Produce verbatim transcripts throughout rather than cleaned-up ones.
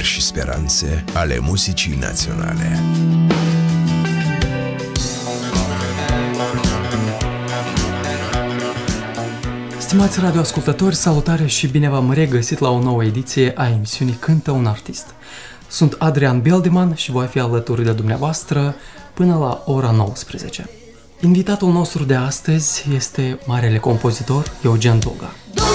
amintiri și speranțe ale muzicii naționale. Stimați radioascultători, salutare și bine v-am regăsit la o nouă ediție a emisiunii Cântă un artist. Sunt Adrian Beldiman și voi fi alături de dumneavoastră până la ora nouăsprezece. Invitatul nostru de astăzi este marele compozitor Eugen Doga.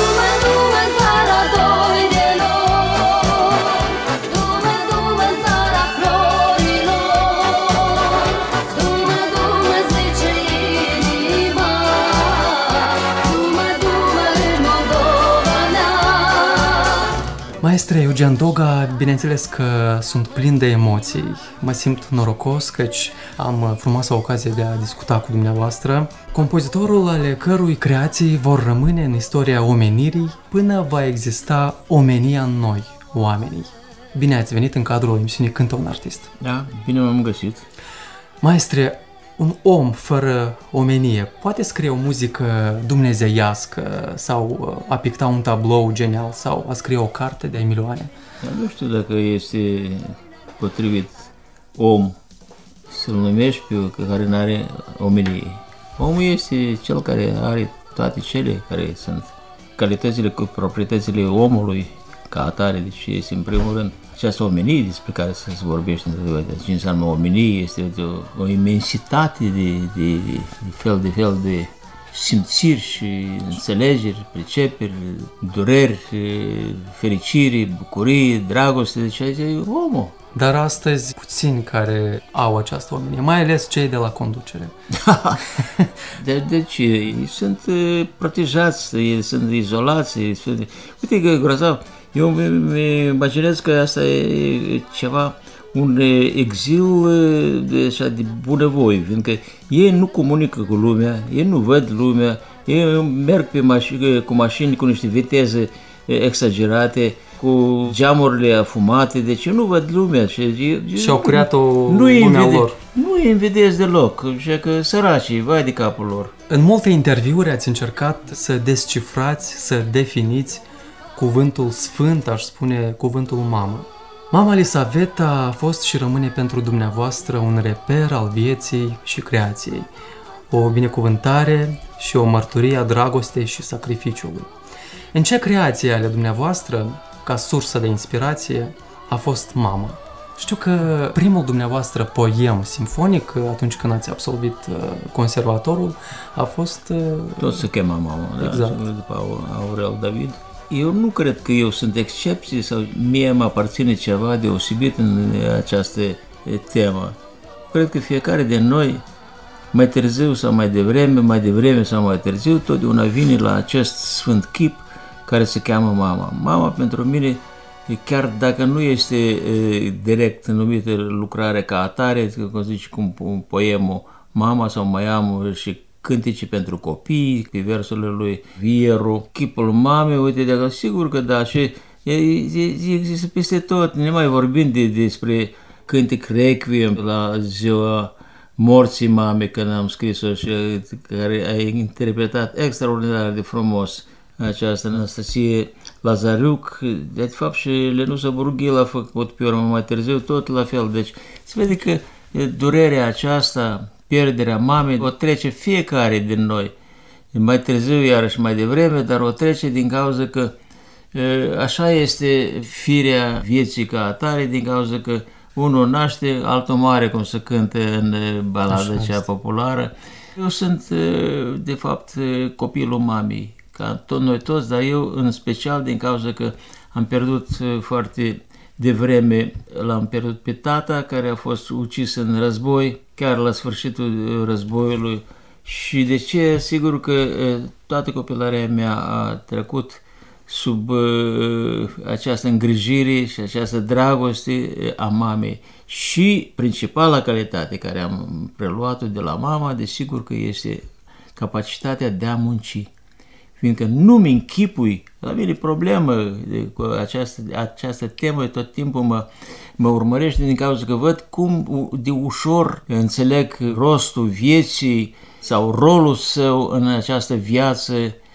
Maestre Eugen Doga, bineînțeles că sunt plin de emoții. Mă simt norocos căci am frumoasa ocazie de a discuta cu dumneavoastră. Compozitorul ale cărui creații vor rămâne în istoria omenirii până va exista omenia în noi, oamenii. Bine ați venit în cadrul emisiunii Cântă un artist. Da, bine m-am găsit. Maestre, un om fără omenie poate scrie o muzică dumnezeiască sau a picta un tablou genial sau a scrie o carte de milioane? Dar nu știu dacă este potrivit om să-l numești pe care nu are omenie. Omul este cel care are toate cele care sunt calitățile cu proprietățile omului ca atare, deci este în primul rând această omenie despre care se vorbește într-adevăr. Ce înseamnă omenie? Este o, o imensitate de, de, de fel de fel de simțiri și înțelegeri, priceperi, dureri, fericire, bucurie, dragoste, deci e omul. Dar astăzi puțini care au această omenie, mai ales cei de la conducere. de, deci ei sunt protejați, ei sunt izolați. Ei sunt... Uite că grozav, eu îmi imaginez că asta e ceva, un exil de, așa, de bunăvoie, fiindcă ei nu comunică cu lumea, ei nu văd lumea, ei merg pe mașini, cu mașini cu niște viteze exagerate, cu geamurile afumate, deci nu văd lumea. Și, și au creat o lumea lor. Nu îi invidez deloc, și că săracii, vai de capul lor. În multe interviuri ați încercat să descifrați, să definiți cuvântul sfânt, aș spune cuvântul mamă. Mama Elisaveta a fost și rămâne pentru dumneavoastră un reper al vieții și creației, o binecuvântare și o mărturie a dragostei și sacrificiului. În ce creație ale dumneavoastră, ca sursă de inspirație, a fost mama? Știu că primul dumneavoastră poem simfonic, atunci când ați absolvit conservatorul, a fost... Tot se chema mama, exact. Da, după Aurel David. Eu nu cred că eu sunt excepție sau mie mă aparține ceva deosebit în această temă. Cred că fiecare de noi, mai târziu sau mai devreme, mai devreme sau mai târziu, totdeauna vine la acest sfânt chip care se cheamă mama. Mama pentru mine, chiar dacă nu este e, direct numită lucrare ca atare, cum zice cum poemul Mama sau Mai am și cântece pentru copii, pe versurile lui Vieru, chipul mamei, uite, de acolo, sigur că da, și există peste tot, ne mai vorbim de, despre cântec Requiem la ziua morții mamei, când am scris-o și care a interpretat extraordinar de frumos această Anastasie Lazariuc, de fapt și Lenuța Burughil a făcut pe urmă mai târziu, tot la fel, deci se vede că durerea aceasta, pierderea mamei, o trece fiecare din noi, mai târziu, iarăși mai devreme, dar o trece din cauza că așa este firea vieții ca atare, din cauza că unul naște, altul moare, cum se cântă în balada cea populară. Eu sunt, de fapt, copilul mamei, ca tot noi toți, dar eu în special din cauza că am pierdut foarte devreme, l-am pierdut pe tata, care a fost ucis în război, chiar la sfârșitul războiului. Și de ce? Sigur că toată copilăria mea a trecut sub uh, această îngrijire și această dragoste a mamei. Și principala calitate care am preluat-o de la mama, desigur că este capacitatea de a munci. Fiindcă nu-mi închipui, la mine problemă cu această, această temă tot timpul mă, mă urmărește din cauza că văd cum de ușor înțeleg rostul vieții sau rolul său în această viață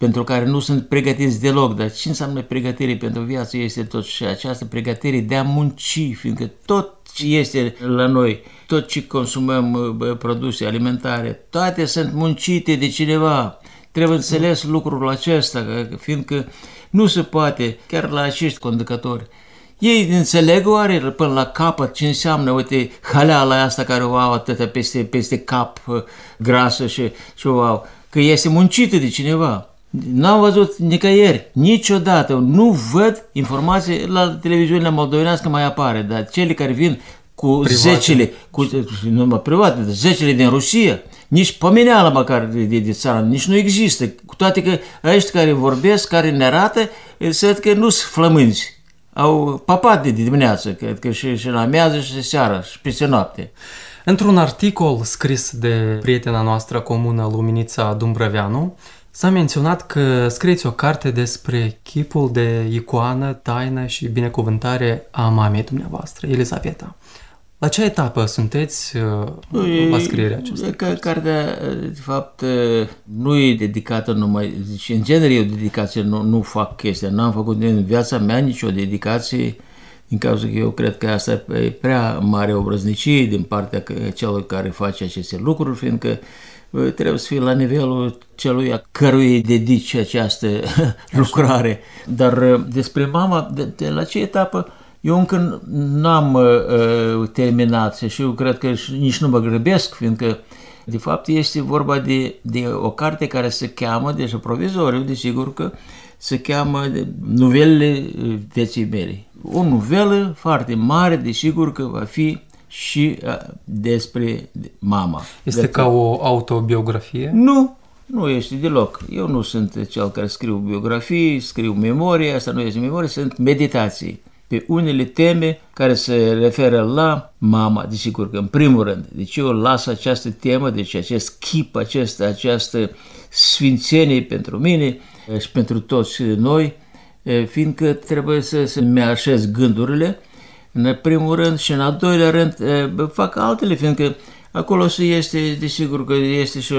pentru care nu sunt pregătiți deloc. Dar ce înseamnă pregătire pentru viață? Este tot și această pregătire de a munci, fiindcă tot ce este la noi, tot ce consumăm, produse alimentare, toate sunt muncite de cineva. Trebuie înțeles lucrul acesta, fiindcă nu se poate, chiar la acești conducători. Ei înțeleg oare până la capăt ce înseamnă, uite, haleala asta care o au atâta peste, peste cap, grasă și, și o au, că este muncită de cineva. N-am văzut nicăieri, niciodată, nu văd informații la televiziunile moldovenească mai apare, dar cele care vin cu private. zecile, cu, nu numai private, dar zecile din Rusia, nici pomeneală măcar de, de, de țară, nici nu există. Cu toate că ăștia care vorbesc, care ne arată, se văd că nu sunt flămânzi. Au papat de dimineață, cred că și, și la amiază și seara și peste noapte. Într-un articol scris de prietena noastră comună Luminița Dumbrăveanu, s-a menționat că scrieți o carte despre chipul de icoană, taină și binecuvântare a mamei dumneavoastră, Elisaveta. La ce etapă sunteți uh, la scrierea acestei cărți? Cartea, de fapt, nu e dedicată numai... Deci, în genere, eu dedicație nu, nu fac chestia. N-am făcut în viața mea nicio dedicație, din cauza că eu cred că asta e prea mare obrăznicie din partea celor care face aceste lucruri, fiindcă trebuie să fie la nivelul celui căruia îi dedici această lucrare. Dar despre mama, de, de la ce etapă? Eu încă n-am uh, terminat și eu cred că nici nu mă grăbesc, fiindcă de fapt este vorba de, de o carte care se cheamă, deja provizoriu, desigur că se cheamă Nuvelele vieții mele. O nuvelă foarte mare, desigur că va fi și uh, despre mama. Este de ca o autobiografie? Nu, nu este deloc. Eu nu sunt cel care scriu biografii, scriu memorie, asta nu este memorie, sunt meditații pe unele teme care se referă la mama, desigur că în primul rând. Deci eu las această temă, deci acest chip, acest, această sfințenie pentru mine și pentru toți noi, fiindcă trebuie să, să-mi așez gândurile în primul rând și în al doilea rând fac altele, fiindcă acolo este, desigur că este și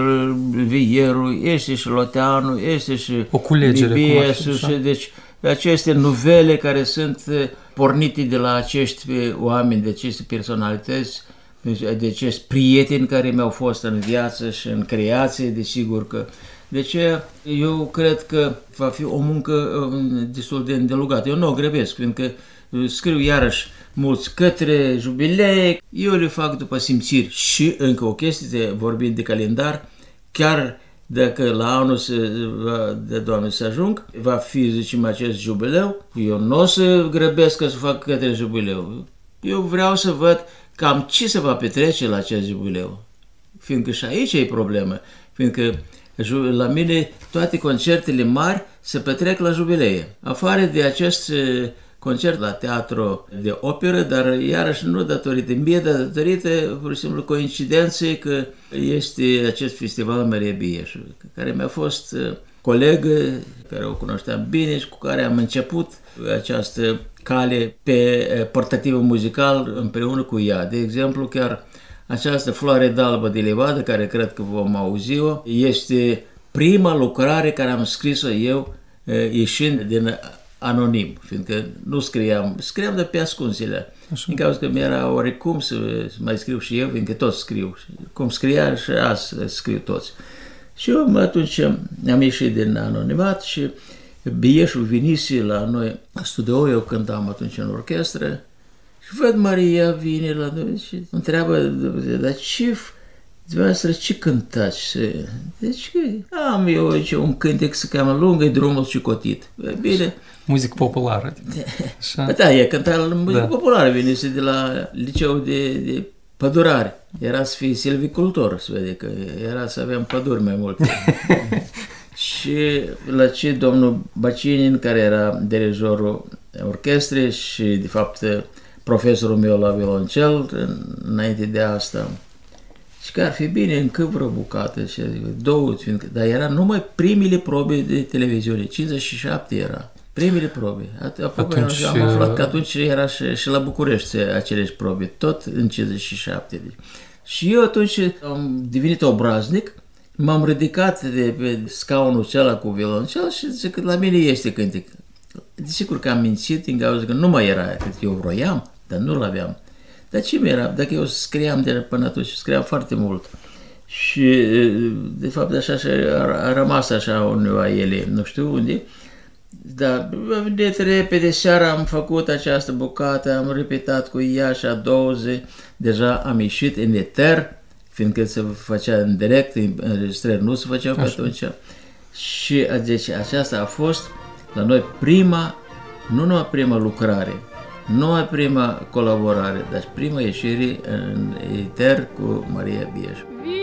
Vierul, este și Loteanu, este și o culegere, Bibiesu, și deci aceste nuvele care sunt pornite de la acești oameni, de aceste personalități, de acești prieteni care mi-au fost în viață și în creație, desigur că. De ce eu cred că va fi o muncă destul de îndelugată. Eu nu o grăbesc, fiindcă scriu iarăși mulți către jubilee, eu le fac după simțiri și încă o chestie, vorbind de calendar, chiar dacă la anul se, de Doamne să ajung, va fi, zicem, acest jubileu, eu nu o să grăbesc să fac către jubileu. Eu vreau să văd cam ce se va petrece la acest jubileu. Fiindcă și aici e problemă. Fiindcă la mine toate concertele mari se petrec la jubilee. Afară de acest concert la teatru de operă, dar iarăși nu datorită mie, dar datorită, pur și simplu, coincidenței că este acest festival Maria Bieșu, care mi-a fost colegă, care o cunoșteam bine și cu care am început această cale pe portativul muzical împreună cu ea. De exemplu, chiar această Floare d'albă de Livadă, care cred că vom auzi-o, este prima lucrare care am scris-o eu ieșind din anonim, fiindcă nu scriam, scriam de pe ascunsele. În cauza că mi-era oricum să, să mai scriu și eu, fiindcă tot scriu. Cum scria și azi scriu toți. Și eu atunci am ieșit din anonimat și Bieșul vinise la noi la studio, eu cântam atunci în orchestră și văd Maria vine la noi și întreabă, dar ce, dumneavoastră, ce cântați? Deci am eu ce, un cântec să cheamă Lungă-i drumul cicotit. Bine. Muzică populară. Așa. Da, e cânta la muzică da. populară, venise de la liceul de, de pădurare. Era să fie silvicultor, se vede că era să avem păduri mai multe. Și la ce domnul Bacinin, care era dirijorul orchestrei și, de fapt, profesorul meu la violoncel, înainte de asta, și că ar fi bine încă vreo bucată, și două, fiindcă, dar era numai primele probe de televiziune, cincizeci și șapte era. Primele probe. Atunci, am aflat că atunci era și, și la București aceleși probe, tot în cincizeci și șapte. Și eu atunci am devenit obraznic m-am ridicat de pe scaunul acela cu violoncel și zic că la mine este cântec. Desigur că am mințit din cauza că nu mai era aia, cât eu vroiam, dar nu-l aveam. Dar ce mi-era? Dacă eu scriam de până atunci, scriam foarte mult. Și, de fapt, așa a rămas așa undeva ele, nu știu unde, dar de repede seara am făcut această bucată, am repetat cu ea și a doua zi, deja am ieșit în eter, fiindcă se făcea în direct, înregistrări nu se făceau pe atunci. Și deci aceasta a fost la noi prima, nu numai prima lucrare, nu numai prima colaborare, dar prima ieșire în eter cu Maria Bieș.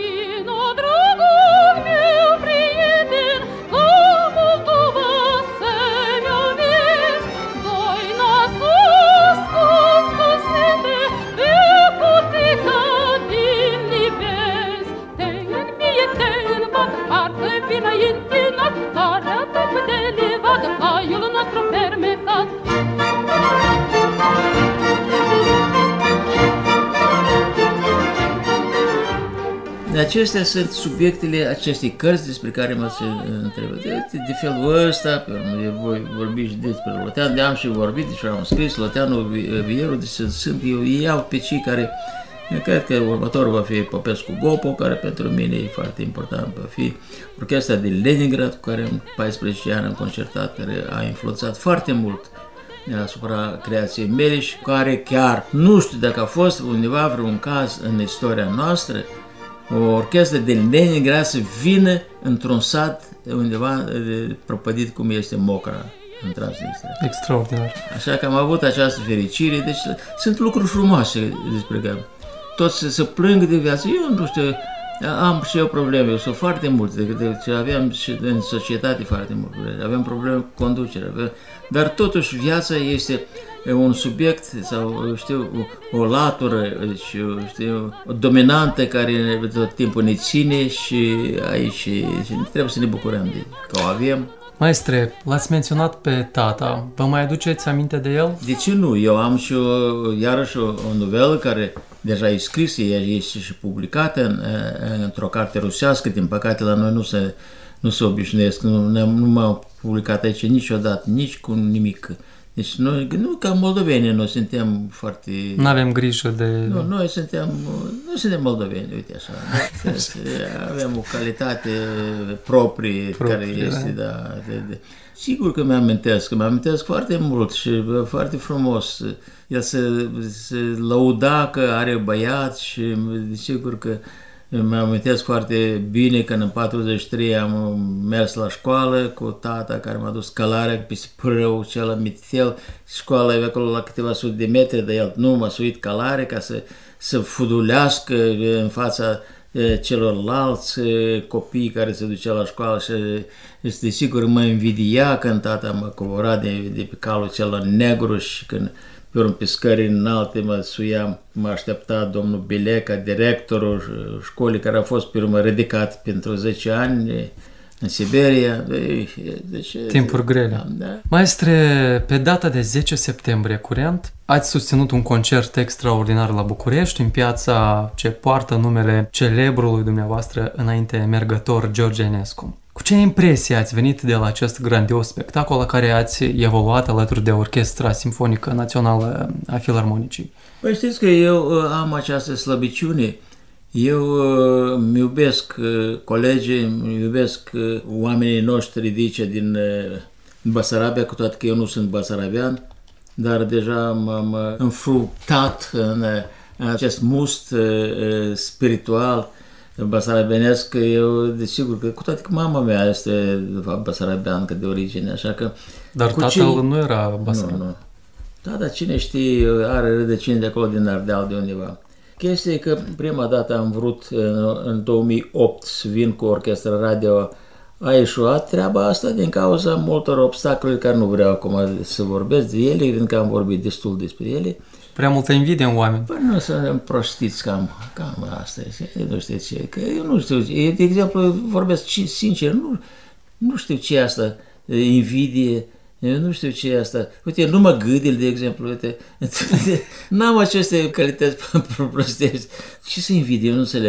Acestea sunt subiectele acestei cărți despre care m-ați întrebat. De, de felul ăsta, pe urmă, voi vorbi și despre Lotean, de am și vorbit, deși am scris Loteanul Vierul, deci sunt, eu iau pe cei care, cred că următorul va fi Popescu Gopo, care pentru mine e foarte important, va fi orchestra de Leningrad, cu care în paisprezece ani am concertat, care a influențat foarte mult asupra creației mele și care chiar, nu știu dacă a fost undeva vreun caz în istoria noastră, o orchestră de Leningrad să vină într-un sat undeva prăpădit cum este Mocra, în Transnistria. Extraordinar. Așa că am avut această fericire, deci sunt lucruri frumoase despre care toți să se plâng de viață. Eu nu știu, am și eu probleme, eu sunt foarte multe, deci aveam și în societate foarte multe, aveam probleme cu conducerea, dar totuși viața este un subiect sau, știu, o latură, știu, o dominantă care tot timpul ne ține și aici și trebuie să ne bucurăm de că o avem. Maestre, l-ați menționat pe tata, vă mai aduceți aminte de el? De ce nu? Eu am și o, iarăși o, o novelă care deja e scrisă, este și publicată în, într-o carte rusească, din păcate la noi nu se, nu se obișnuiesc, nu, nu m-au publicat aici niciodată, nici cu nimic. Deci noi, nu ca moldoveni, noi suntem foarte... Nu avem grijă de... Nu, noi suntem, noi suntem moldoveni, uite așa. Avem o calitate proprie, proprie care este, da. da de, de. Sigur că mi-amintesc, mi-amintesc foarte mult și foarte frumos. El se, se lăuda că are băiat și sigur că mi-amintesc foarte bine când în patruzeci și trei am mers la școală cu tata care m-a dus călarea pe pârâu cel mitel. Școala e acolo la câteva sute de metri, dar el nu m-a suit călare ca să, să fudulească în fața celorlalți copii care se duceau la școală și este sigur mă invidia când tata mă cobora de, de pe calul cel negru și când pe urmă pe scări înalte mă suiam, mă aștepta domnul Bileca, directorul școlii, care a fost pe urmă ridicat pentru zece ani în Siberia. Deci, timpuri grele. Da. Maestre, pe data de zece septembrie curent, ați susținut un concert extraordinar la București, în piața ce poartă numele celebrului dumneavoastră înainte mergător George Enescu. Cu ce impresie ați venit de la acest grandios spectacol la care ați evoluat alături de Orchestra Simfonică Națională a Filarmonicii? Păi știți că eu am această slăbiciune. Eu îmi iubesc colegii, îmi iubesc oamenii noștri ridice din Basarabia, cu toate că eu nu sunt basarabean, dar deja m-am înfruptat în acest must spiritual basarabenesc. Eu, desigur, că cu toate că mama mea este, de fapt, basarabeancă de origine, așa că... Dar tatăl cei... nu era basarabean. Nu, nu. Da, dar cine știe, are rădăcini de acolo, din Ardeal, de undeva. Chestia e că prima dată am vrut în două mii opt să vin cu orchestra radio, a ieșuat treaba asta din cauza multor obstacole care nu vreau acum să vorbesc de ele, fiindcă am vorbit destul despre ele. Prea multă invidie în oameni. Păi nu să împrostiți cam, cam asta, nu știu ce, că eu nu știu, eu, de exemplu, vorbesc sincer, nu, nu știu ce e asta, invidie, eu nu știu ce e asta. Uite, nu mă gâdil, de exemplu, uite, n-am aceste calități prostești. Ce să invidie, eu nu înțeleg.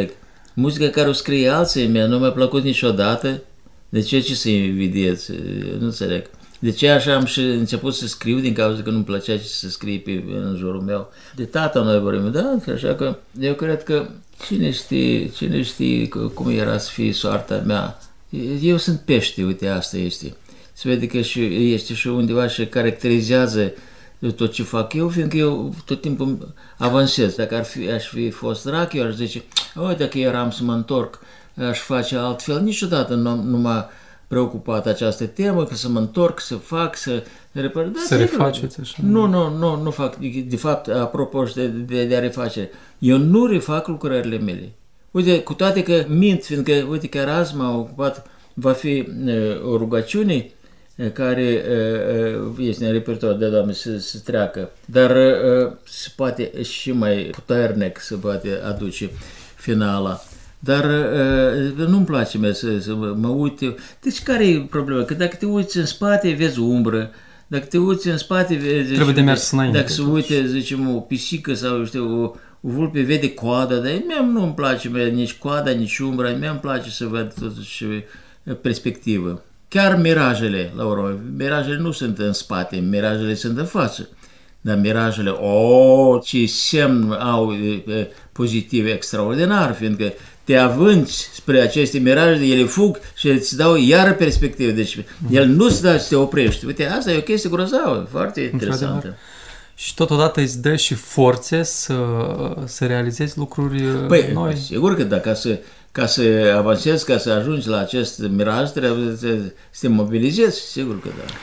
Muzica care o scrie alții, mie nu mi-a plăcut niciodată. De ce ce să invidiez? Nu înțeleg. De ce așa am și început să scriu din cauza că nu-mi plăcea ce să scrie pe, în jurul meu. De tata noi vorbim, da? Așa că eu cred că cine știe, cine știe cum era să fie soarta mea. Eu sunt pește, uite, asta este. Se vede că și, este și undeva și caracterizează tot ce fac eu, fiindcă eu tot timpul avansez. Dacă ar fi, aș fi fost rac, eu aș zice, uite, dacă eram să mă întorc, aș face altfel. Niciodată nu, nu m-a preocupat această temă, că să mă întorc, să fac, să reper... Da, să refaceți așa? Nu, nu, nu, nu fac. De fapt, apropo de, de, de a reface, eu nu refac lucrările mele. Uite, cu toate că mint, fiindcă, uite, chiar azi m-a ocupat, va fi uh, o rugăciune care uh, este în repertoriu de Doamne să, să treacă, dar uh, se poate și mai puternic se poate aduce finala. Dar uh, nu-mi place mie să, să mă, mă uit. Deci care e problema? Că dacă te uiți în spate, vezi umbră. Dacă te uiți în spate, vezi... Trebuie de mers înainte. Dacă se uite, zicem, o pisică sau, știu, o, o vulpe vede coada, dar mie nu-mi place mie, nici coada, nici umbra. Mie îmi place să văd totuși perspectivă. Chiar mirajele, la urmă, mirajele nu sunt în spate, mirajele sunt în față. Dar mirajele, oh, ce semn au pozitiv extraordinar, fiindcă te avânți spre aceste miraje, ele fug și îți dau iară perspectivă. Deci el nu se dă să te oprești. Uite, asta e o chestie grozavă, foarte interesantă. Și totodată îți dă și forțe să, să realizezi lucruri păi, noi. Sigur că da, ca să, ca să avansezi, ca să ajungi la acest miraj, trebuie să, să te mobilizezi, sigur că da.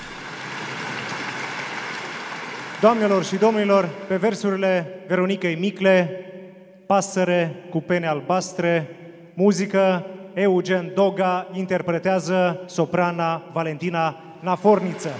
Doamnelor și domnilor, pe versurile Veronicăi Micle, Pasăre cu pene albastre, muzică, Eugen Doga interpretează soprana Valentina Naforniță.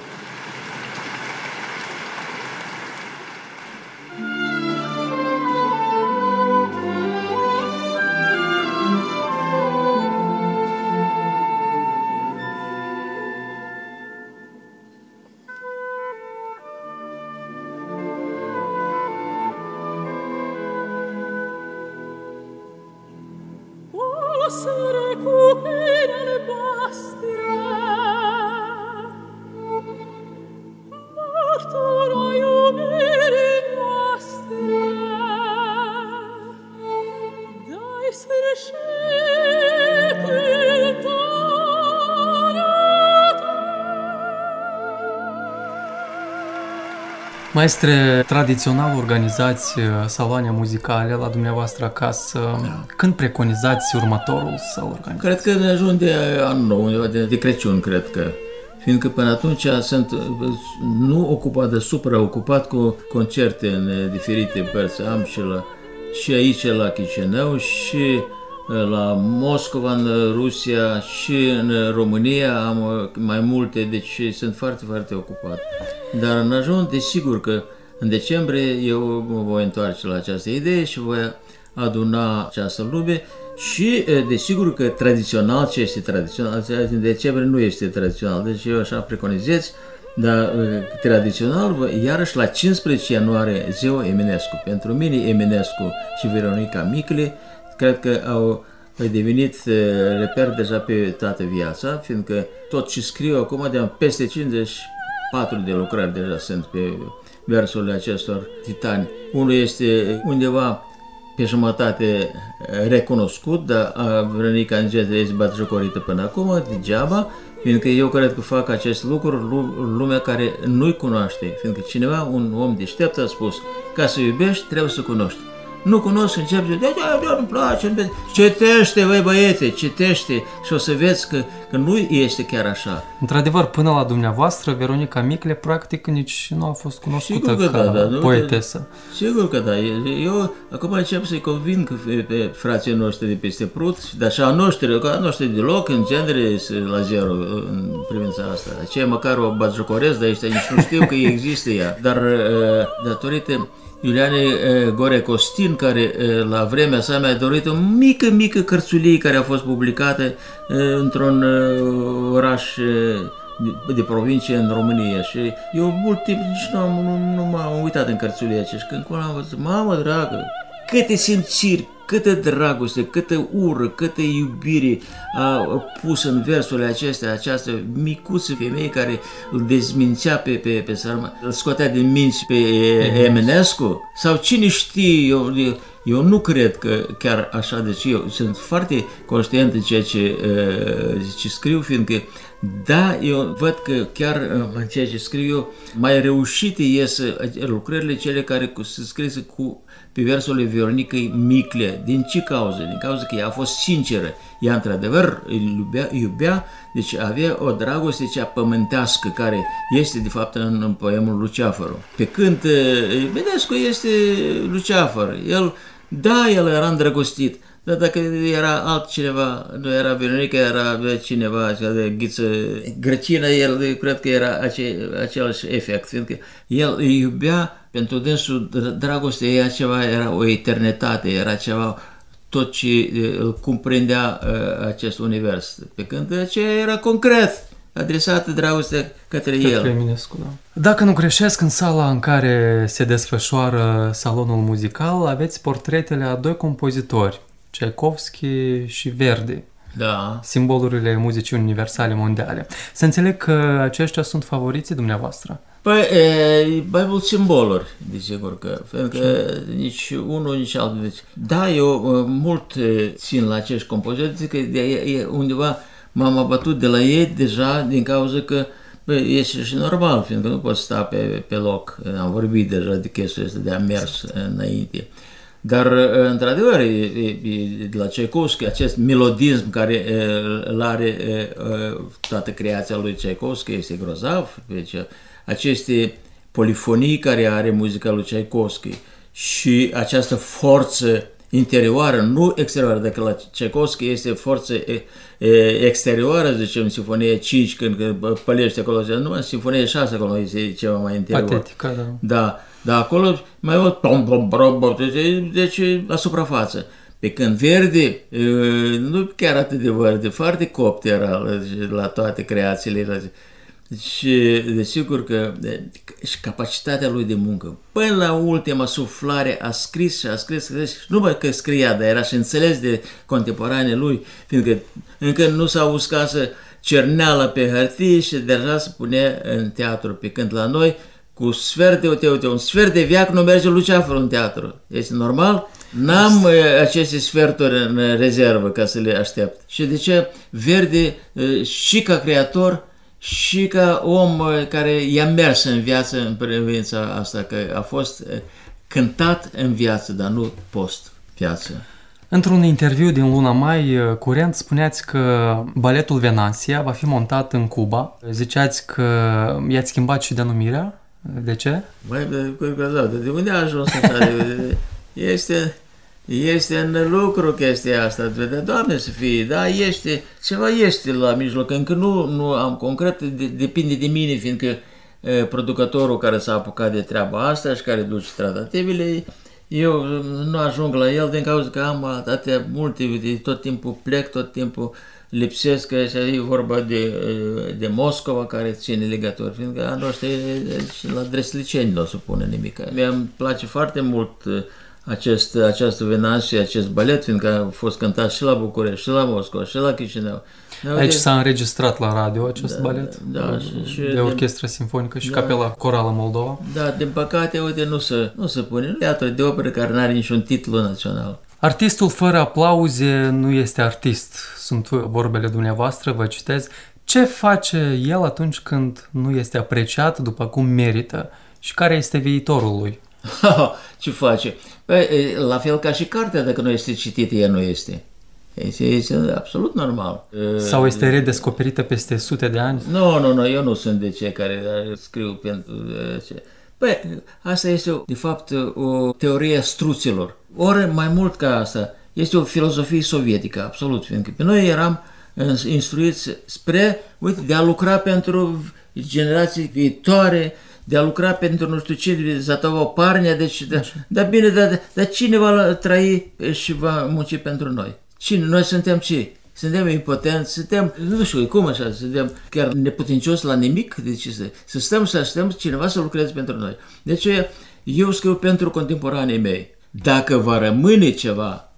Maestre, tradițional organizați saloane muzicale la dumneavoastră acasă. Da. Când preconizați următorul să organizați? Cred că ne ajung de anul nou, undeva de, de Crăciun, cred că. Fiindcă până atunci sunt nu ocupat, de supraocupat cu concerte în diferite părți. Am și, la, și aici la Chișinău și la Moscova, în Rusia și în România am mai multe, deci sunt foarte, foarte ocupat. Dar în ajun, desigur că în decembrie eu mă voi întoarce la această idee și voi aduna această lume și desigur că tradițional, ce este tradițional, în decembrie nu este tradițional, deci eu așa preconizez, dar tradițional, iarăși la cincisprezece ianuarie, ziua Eminescu. Pentru mine Eminescu și Veronica Micle cred că au devenit reper deja pe toată viața, fiindcă tot ce scriu acum, de peste cincizeci și patru de lucrări deja sunt pe versurile acestor titani. Unul este undeva pe jumătate recunoscut, dar Veronica Angel este batjocorită până acum, degeaba, fiindcă eu cred că fac acest lucru lumea care nu-i cunoaște, fiindcă cineva, un om deștept a spus, ca să iubești, trebuie să cunoști. Nu cunosc, începe, de ce nu-mi place, citește, băi băiete, citește și o să vezi că, că nu este chiar așa. Într-adevăr, până la dumneavoastră, Veronica Micle, practic, nici nu a fost cunoscută Sigur că ca da, da, poetesă. Sigur că da. Eu acum încep să-i conving pe frații noștri de peste Prut, dar și a noștri, ca a noștri deloc, în genere, la zero în privința asta. Aceea măcar o batjocoresc, dar ăștia nici nu știu că există ea. Dar datorită Iuliane Gore Costin, care la vremea sa mi-a dorit o mică, mică cărțulie care a fost publicată într-un oraș de provincie în România și eu mult timp nici nu, nu, nu m-am uitat în cărțulia aceea și când am văzut, mamă dragă, câte simțiri câtă dragoste, câtă ură, câtă iubire a pus în versurile acestea, această micuță femeie care îl dezmințea pe, pe, pe Sarma, îl scotea din minți pe Eminescu, sau cine știe, eu, eu nu cred că chiar așa, deci eu sunt foarte conștient de ceea ce, ce scriu, fiindcă da, eu văd că chiar în ceea ce scriu eu, mai reușite ies lucrările cele care sunt scrise cu pe versurile Veronicăi Micle. Din ce cauză? Din cauza că ea a fost sinceră. Ea, într-adevăr, îl iubea, iubea, deci avea o dragoste cea pământească, care este, de fapt, în, în poemul Luceafărul. Pe când Eminescu este Luceafăr. El, da, el era îndrăgostit, dar dacă era altcineva, nu era Veronica, era cineva de Ghiță Grăcină, el cred că era ace, același efect, fiindcă el îi iubea, pentru dânsul dragostea ei ceva, era o eternitate, era ceva, tot ce îl cuprindea uh, acest univers. Pe când aceea era concret, adresată dragostea către, către el. Eminescu, da. Dacă nu greșesc, în sala în care se desfășoară salonul muzical, aveți portretele a doi compozitori, Tchaikovsky și Verdi. Da. Simbolurile muzicii universale mondiale. Să înțeleg că aceștia sunt favoriții dumneavoastră? Păi, e, mai mult simboluri, desigur că, pentru că nici unul, nici altul. Deci, da, eu mult țin la acești compozitori, că de, e, undeva m-am abătut de la ei deja din cauza că băi, este și normal, fiindcă nu poți sta pe, pe loc. Am vorbit deja de chestia asta de a mers înainte. Dar, într-adevăr, de la Tchaikovsky, acest melodism care îl are toată creația lui Tchaikovsky este grozav. Deci, aceste polifonii care are muzica lui Tchaikovsky și această forță interioară, nu exterioară, dacă la Tchaikovsky este forță exterioară, zicem, în Sinfonia cinci, când pălește acolo, nu, în Sinfonia șase acolo este ceva mai interior. Patetică, da. Da. Dar acolo mai mult, deci la suprafață. Pe când Verdi, nu chiar atât de verde, foarte copt era la toate creațiile. Și desigur că și capacitatea lui de muncă, până la ultima suflare a scris și a scris, scris și nu numai că scria, dar era și înțeles de contemporane lui, fiindcă încă nu s-a uscat cerneala pe hârtie și deja se punea în teatru, pe când la noi cu sfert de, uite, uite, un sfert de veac nu merge Luceafărul în teatru. Este normal? N-am aceste sferturi în rezervă ca să le aștept. Și de ce Verdi și ca creator și ca om care i-a mers în viață în privința asta, că a fost cântat în viață, dar nu post-viață. Într-un interviu din luna mai curent spuneați că baletul Venanția va fi montat în Cuba. Ziceați că i-ați schimbat și denumirea. De ce? Băi, de unde a ajuns așa? Este, este în lucru chestia asta. De Doamne să fie, da, este, ceva este la mijloc. Încă nu, nu am concret, de, depinde de mine, fiindcă e, producătorul care s-a apucat de treaba asta și care duce tratativele, eu nu ajung la el din cauza că am atâtea multe, de tot timpul plec, tot timpul lipsesc, așa e vorba de, de Moscova care ține legături, fiindcă anul ăsta la Dresliceni nu o să pună nimic. Mi-mi place foarte mult acest, această Venanția, acest balet, fiindcă a fost cântat și la București, și la Moscova, și la Chișinău. Aici s-a înregistrat la radio acest da, balet da, și, și de orchestră simfonică și da, Capela Corală Moldova. Da, din păcate, uite, nu se, nu se pune. Teatru de operă care nu are niciun titlu național. Artistul fără aplauze nu este artist. Sunt vorbele dumneavoastră, vă citez. Ce face el atunci când nu este apreciat după cum merită? Și care este viitorul lui? Ce face? Păi, la fel ca și cartea, dacă nu este citită, ea nu este. Este, este absolut normal. Sau este redescoperită peste sute de ani? Nu, nu, nu, eu nu sunt de cei care scriu pentru ce. Păi, asta este, de fapt, o teorie a struților. Ori, mai mult ca asta, este o filozofie sovietică, absolut, fiindcă pe noi eram instruiți spre, uite, de a lucra pentru generații viitoare, de a lucra pentru nu știu ce, Zatova Parnia, deci, da, da bine, dar da, cine va trăi și va munci pentru noi? Cine? Noi suntem ce? Suntem impotenți, suntem, nu știu cum așa, suntem chiar neputincioși la nimic, deci să, să stăm să așteptăm cineva să lucreze pentru noi. Deci eu scriu pentru contemporanii mei. Dacă va rămâne ceva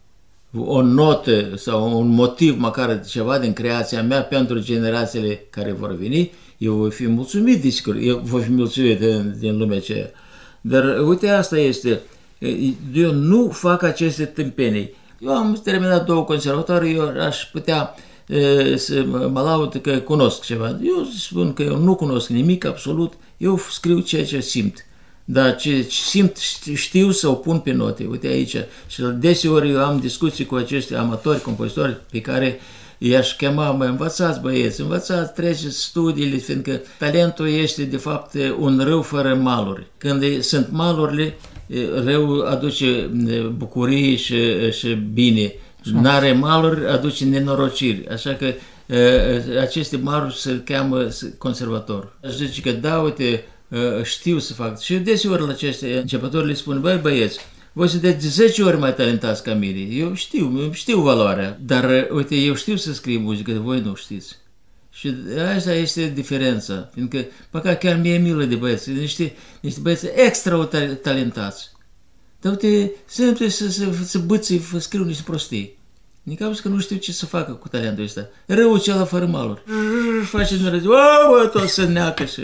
o notă sau un motiv, măcar ceva din creația mea pentru generațiile care vor veni, eu voi fi mulțumit, desigur, eu voi fi mulțumit din, din lumea aceea. Dar uite, asta este, eu nu fac aceste tâmpenii. Eu am terminat două conservatorii, eu aș putea e, să mă laud că cunosc ceva. Eu spun că eu nu cunosc nimic absolut, eu scriu ceea ce simt. Dar ce simt, știu să o pun pe note. Uite aici. Și deseori eu am discuții cu acești amatori, compozitori, pe care i-aș chema, mă învățați băieți, învățați, treceți studiile, fiindcă talentul este de fapt un râu fără maluri. Când sunt malurile, râul aduce bucurie și, și bine. N-are maluri, aduce nenorociri. Așa că aceste maluri se cheamă conservator. Aș zice că da, uite, știu să fac. Și deseori la aceste începători le spun, băi băieți, voi sunteți de zece ori mai talentați ca mine. Eu știu, știu valoarea, dar uite, eu știu să scriu muzică, voi nu știți. Și asta este diferența, fiindcă păcat chiar mie milă de băieți, niște, niște băieți extra talentați. Dar uite, simplu să, să, să bății, să scriu niște prostii. Din cauza că nu știu ce să facă cu talentul ăsta. Răul cel fără maluri. Face din rău, bă, tot se neacă și...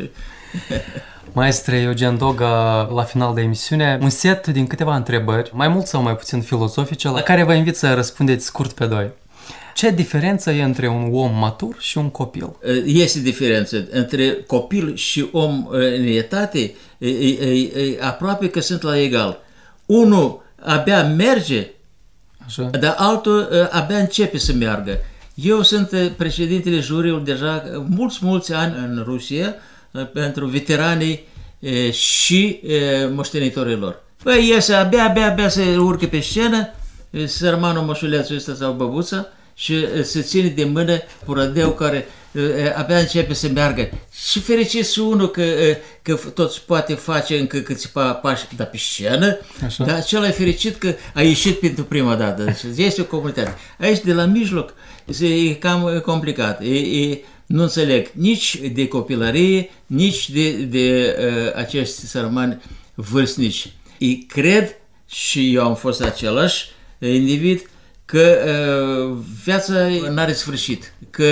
Maestre Eugen Doga, la final de emisiune, un set din câteva întrebări, mai mult sau mai puțin filozofice, la care vă invit să răspundeți scurt pe doi. Ce diferență e între un om matur și un copil? Este diferență între copil și om în etate, e, e, e, aproape că sunt la egal. Unul abia merge, așa, dar altul abia începe să meargă. Eu sunt președintele juriului deja mulți, mulți ani în Rusia, pentru veteranii e, și e, moștenitorii lor. Păi iese abia, abia, abia să urcă pe scenă, sărmanul moșulețul ăsta sau băbuța și e, se ține de mână purădeu care e, abia începe să meargă. Și fericit și unul că, e, că tot poate face încă câțiva pași, dar pe scenă, așa, dar acela e fericit că a ieșit pentru prima dată. Deci este o comunitate. Aici de la mijloc e cam complicat. E, e, nu înțeleg nici de copilărie, nici de, de uh, acești sărmani vârstnici. Ei cred, și eu am fost același individ, că uh, viața n-are sfârșit, că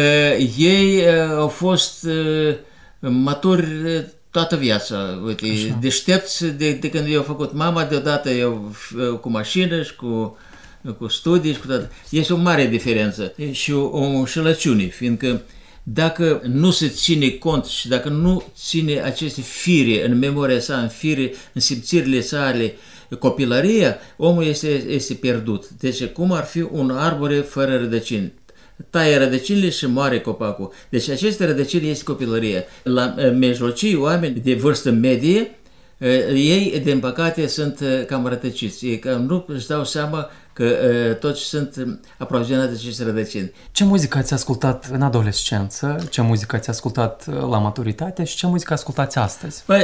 ei uh, au fost uh, maturi toată viața. Uite, deștepți de, de când eu am făcut mama, deodată eu uh, cu mașină și cu, cu studii și cu toată. Este o mare diferență și o, o înșelăciune, fiindcă dacă nu se ține cont și dacă nu ține aceste fire în memoria sa, în fire, în simțirile sale, copilăria, omul este, este pierdut. Deci cum ar fi un arbore fără rădăcini? Taie rădăcinile și moare copacul. Deci aceste rădăcini este copilăria. La mijlocii, oameni de vârstă medie, ei, din păcate, sunt cam rătăciți. Ei cam nu își dau seama că uh, toți sunt aprovizionați de aceste rădăcini. Ce muzică ați ascultat în adolescență? Ce muzică ați ascultat la maturitate? Și ce muzică ascultați astăzi? Păi,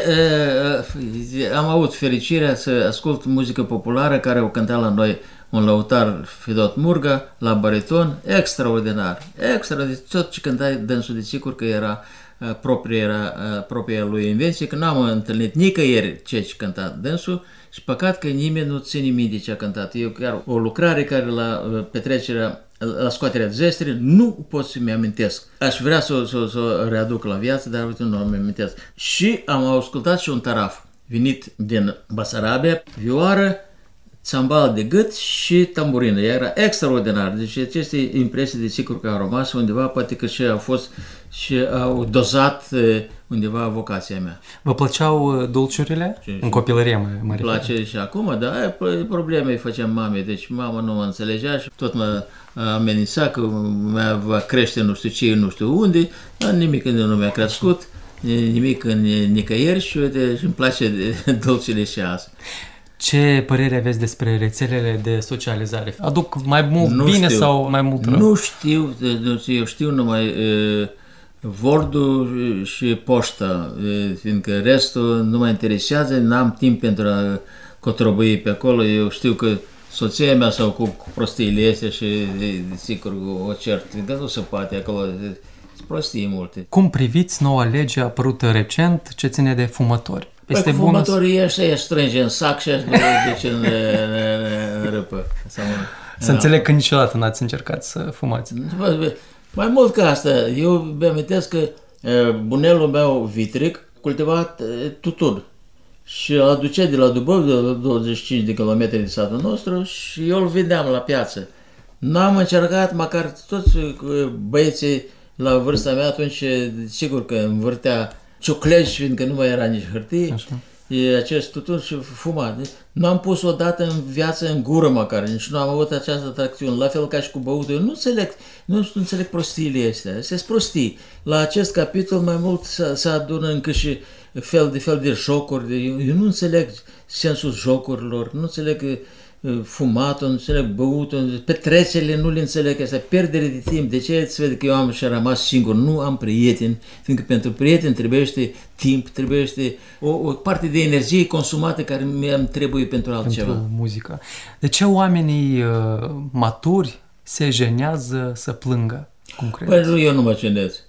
uh, am avut fericirea să ascult muzică populară care o cânta la noi un lăutar, Fedot Murga, la bariton, extraordinar. Extraordinar. Tot ce cânta dânsul, de sigur că era uh, propria, era, uh, propria lui invenție, că n-am întâlnit nicăieri ceea ce cânta dânsul. Și păcat că nimeni nu ține minte ce a cântat. Eu chiar o lucrare care la petrecerea, la scoaterea zestrii, nu pot să-mi amintesc. Aș vrea să, să, să o readuc la viață, dar uite, nu mi amintesc. Și am ascultat și un taraf venit din Basarabia, vioară, țambal de gât și tamburină. Era extraordinar. Deci aceste impresii de sigur că au rămas undeva, poate că și au fost și au dozat undeva vocația mea. Vă plăceau dulciurile? Și, în copilărie mă, mă refer. Place și acum, dar probleme îi făceam mamei. Deci mama nu mă înțelegea și tot mă amenința că va crește nu știu ce, nu știu unde, dar nimic nu mi-a crescut, nimic în nicăieri și uite, îmi place dulcile și azi. Ce părere aveți despre rețelele de socializare? Aduc mai mult nu bine știu. Sau mai mult rău? Nu știu, eu știu numai uh, Word-ul și poșta, uh, fiindcă restul nu mă interesează, n-am timp pentru a cotrobăi pe acolo. Eu știu că soția mea sau cu, cu prostiile este și sigur o cert, fiindcă nu se poate acolo, sunt prostii multe. Cum priviți noua lege apărută recent ce ține de fumători? Este bună? Fumătorii ăștia îi strânge în sac și își duce în, în, în râpă. Să înțeleg că niciodată n-ați încercat să fumați. Mai mult ca asta, eu îmi amintesc că bunelul meu vitric cultiva tutun și îl aducea de la Dubăv, de la douăzeci și cinci de kilometri de satul nostru și eu îl vindeam la piață. N-am încercat, măcar toți băieții la vârsta mea atunci, sigur că învârtea cioclegi, fiindcă nu mai era nici hârtie, așa. E acest tutun și fuma. Nu am pus odată în viață în gură măcar, nici nu am avut această atracțiune, la fel ca și cu băutul. Eu nu înțeleg, nu, nu înțeleg prostiile astea, astea sunt prostii. La acest capitol mai mult se adună încă și fel de fel de jocuri, eu, eu nu înțeleg sensul jocurilor, nu înțeleg fumatul, nu înțeleg băutul, petrecerile nu le înțeleg, asta pierdere de timp. De ce se vede că eu am și rămas singur, nu am prieteni, fiindcă pentru prieteni trebuiește timp, trebuiește o, o parte de energie consumată care mi-am trebuie pentru altceva. Pentru muzică. De ce oamenii uh, maturi se jenează să plângă? Cum credeți? Păi nu, eu nu mă jenez.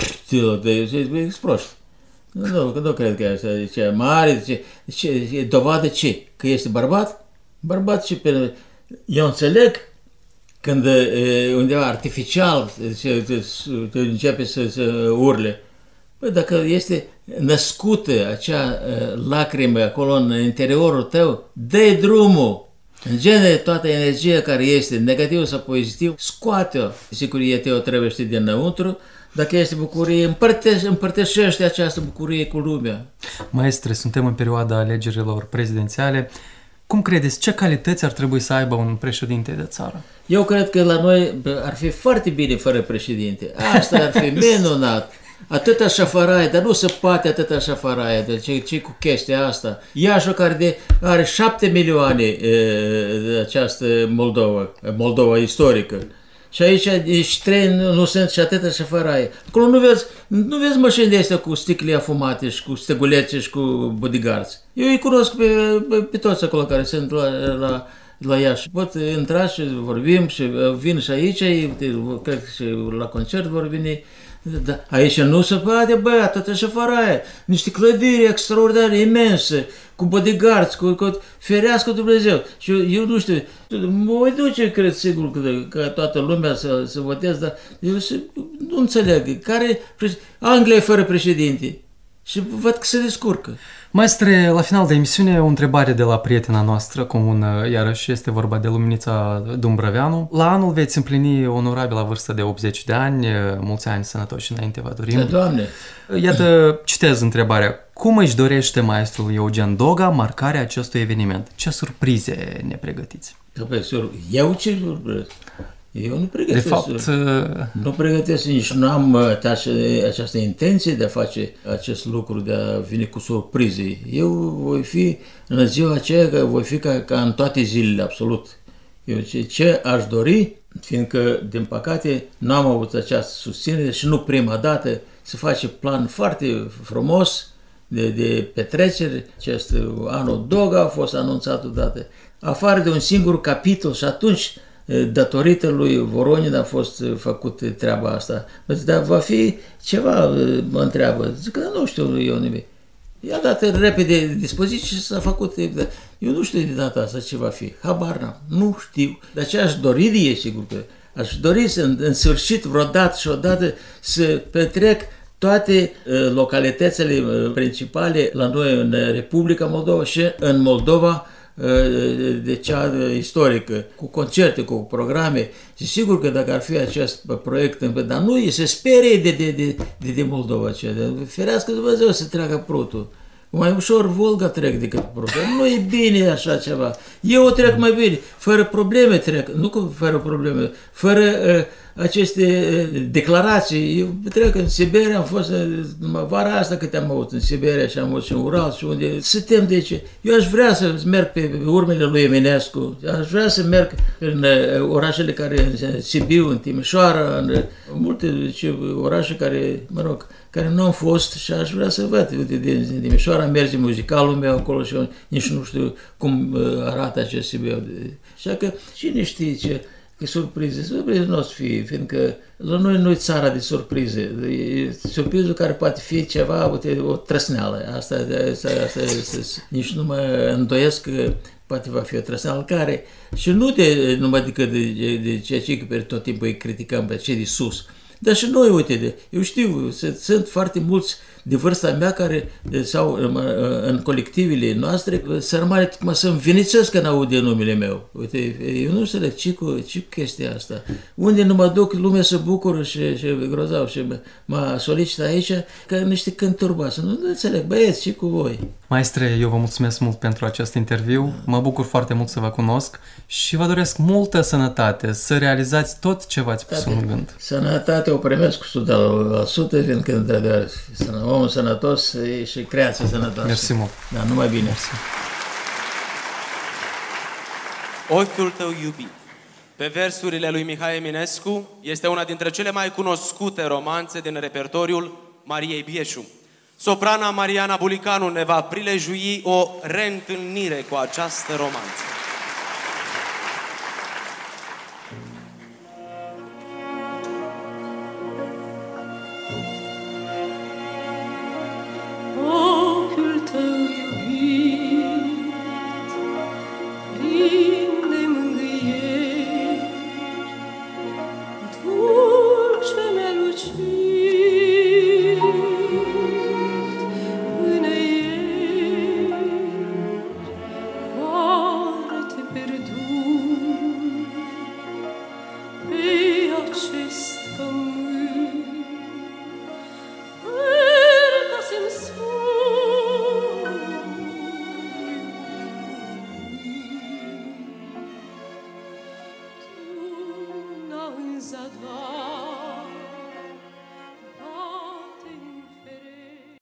Ești prost. Nu, nu, nu cred că e așa, ce mare, ce, ce, dovadă ce? Că este bărbat? Bărbat și pe... Eu înțeleg când e, undeva artificial se, se, se începe să, să urle. Păi dacă este născută acea uh, lacrimă acolo în interiorul tău, dă-i drumul. În genere, toată energia care este, negativ sau pozitiv, scoate-o. Sigur, e te o trebuie ști dinăuntru. Dacă este bucurie, împărte- împărtășește această bucurie cu lumea. Maestre, suntem în perioada alegerilor prezidențiale. Cum credeți, ce calități ar trebui să aibă un președinte de țară? Eu cred că la noi ar fi foarte bine fără președinte. Asta ar fi minunat. Atâta șafaraie, dar nu se poate atâta șafaraie. Deci ce cu chestia asta? Iașul care de, are șapte milioane e, de această Moldova, Moldova istorică. Și aici și trei nu sunt și atâta șafaraie. Acolo nu vezi, nu vezi mașini de astea cu sticle afumate și cu stegulețe și cu bodyguards. Eu îi cunosc pe, pe, pe toți acolo care sunt la, la, la Iași. Pot intra și vorbim și vin și aici, cred că și la concert vor veni. Da, aici nu se poate, bă, atâta șafaraie, niște clădiri extraordinare, imense, cu bodyguards, cu, cu ferească Dumnezeu. Și eu, eu nu știu, mă voi duce, cred, sigur, că, că toată lumea să, să voteze, dar eu să, nu înțeleg. Care, Anglia e fără președinte și văd că se descurcă. Maestre, la final de emisiune, o întrebare de la prietena noastră comună, iarăși este vorba de Luminița Dumbrăveanu. La anul veți împlini onorabilă vârstă de optzeci de ani, mulți ani sănătoși înainte vă dorim. Da, Doamne! Iată, citez întrebarea. Cum își dorește maestrul Eugen Doga marcarea acestui eveniment? Ce surprize ne pregătiți? Eu ce surprize? Eu nu pregătesc, de fapt, nu pregătesc, nici nu am această intenție de a face acest lucru, de a veni cu surprize. Eu voi fi, în ziua aceea, că voi fi ca, ca în toate zilele, absolut. Eu ce, ce aș dori, fiindcă, din păcate, nu am avut această susținere și nu prima dată, se face plan foarte frumos de, de petreceri. Acest anul Doga a fost anunțat odată, afară de un singur capitol și atunci, datorită lui Voronin a fost făcut treaba asta. Dar va fi ceva, mă întreabă. Zic că nu știu eu nimic. I-a dat repede dispoziție și s-a făcut. Eu nu știu de data asta ce va fi. Habar n-am. Nu știu. Dar ce aș dori de ei, sigur că aș dori să în, în sfârșit vreodată și odată să petrec toate uh, localitățile uh, principale la noi în Republica Moldova și în Moldova de cea istorică, cu concerte, cu programe. Și sigur că dacă ar fi acest proiect, dar nu, se sperie de, de, de, de, de Moldova aceea. Ferească Dumnezeu să treacă prutul. Mai ușor Volga trec decât prutul. Nu e bine așa ceva. Eu o trec mai bine. Fără probleme trec. Nu cu fără probleme. Fără uh, aceste uh, declarații. Eu trec în Siberia, am fost uh, vara asta cât am avut în Siberia și am avut și în Ural și unde suntem de ce. Eu aș vrea să merg pe urmele lui Eminescu. Aș vrea să merg în uh, orașele care, în Sibiu, în Timișoara, în uh, multe ce, orașe care, mă rog, care nu am fost și aș vrea să văd. Uite, din Timișoara merge muzicalul meu acolo și eu nici nu știu cum arată acest Sibiu. Așa că cine știe ce, că surprize, surprize nu o să fie, fiindcă la noi nu e țara de surprize. E surprizul care poate fi ceva, uite, o trăsneală. Asta, asta, asta, asta, nici nu mă îndoiesc că poate va fi o trăsalcare și nu de, numai decât de, de, de ceea ce pe tot timpul îi criticăm pe cei de sus. Dar și noi, uite, de, eu știu, sunt foarte mulți de vârsta mea care, sau în colectivele noastre, sărmane cum să învinițesc când aude numele meu. Uite, eu nu înțeleg ce cu, ce cu chestia asta. Unde nu mă duc, lumea se bucură și, și grozav și mă solicită aici ca niște cânturi basă. Nu, nu înțeleg, băieți, ce cu voi? Maestre, eu vă mulțumesc mult pentru acest interviu, mă bucur foarte mult să vă cunosc și vă doresc multă sănătate, să realizați tot ce v-ați pus în gând. Sănătate o primesc cu o sută la sută, fiindcă, într-adevăr, omul sănătos și creația sănătoasă. Mersi mult. Da, numai bine. Mersi. Ochiul tău iubit. Pe versurile lui Mihai Eminescu este una dintre cele mai cunoscute romanțe din repertoriul Mariei Bieșu. Soprana Mariana Bulicanu ne va prilejui o reîntâlnire cu această romanță. Ochiul tău iubit, plin de mângâieri, dulce mi-a lucit până ieri, oare te pierdut pe acest pământ? Perca-se-mi în zadar.